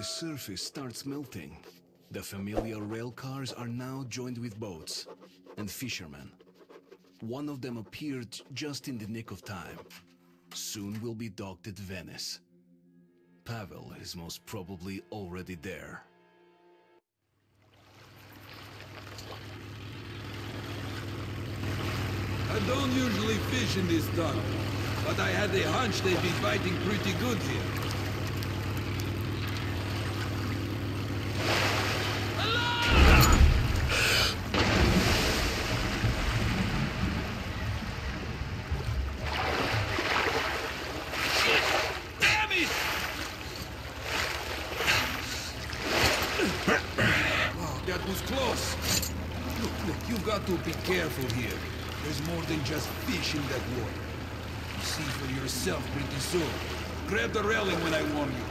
surface starts melting, the familiar rail cars are now joined with boats and fishermen. One of them appeared just in the nick of time. Soon we'll be docked at Venice. Pavel is most probably already there. I don't usually fish in this tunnel, but I had a hunch they'd be biting pretty good here. To be careful here. There's more than just fish in that water. You see for yourself pretty soon. Grab the railing when I warn you.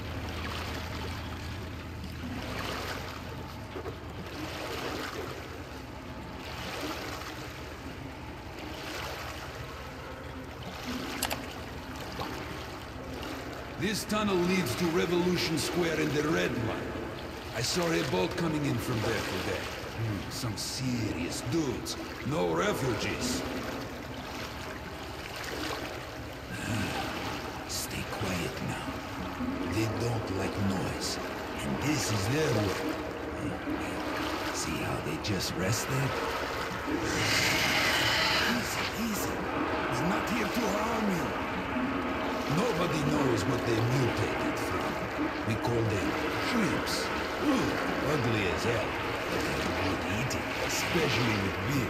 This tunnel leads to Revolution Square in the red line. I saw a boat coming in from there today. Some serious dudes. No refugees. Stay quiet now. They don't like noise. And this is their work. See how they just rested? Easy, easy. We're not here to harm you. Nobody knows what they mutated from. We call them shrimps. Ugly as hell. Good eating, especially with beer.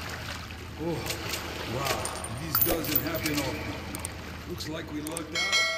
Oh, wow. This doesn't happen often. Looks like we lucked out.